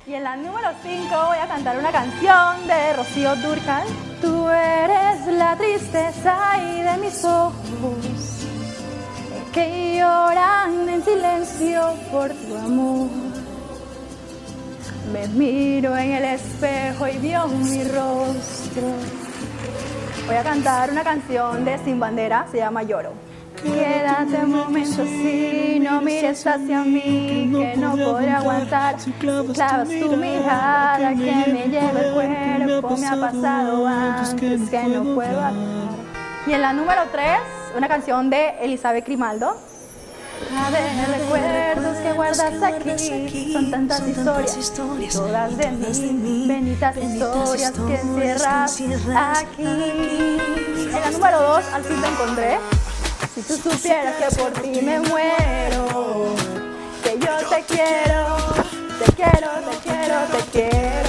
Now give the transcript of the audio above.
Y en la número 5 voy a cantar una canción de Rocío Dúrcal. Tú eres la tristeza y de mis ojos que lloran en silencio por tu amor. Me miro en el espejo y veo mi rostro. Voy a cantar una canción de Sin Bandera, se llama Lloro. Quédate un momento así, no mires hacia mí, que no podré aguantar. Clavas tu mirada que me lleva el cuerpo, me ha pasado antes que no puedo hablar. Y en la número 3, una canción de Elizabeth Grimaldo. A ver, recuerdos que guardas aquí, son tantas historias, todas de mí, benditas historias que encierras aquí. En la número 2, al fin te encontré. Si tú supieras que por ti me muero, que yo te quiero, te quiero, te quiero, te quiero.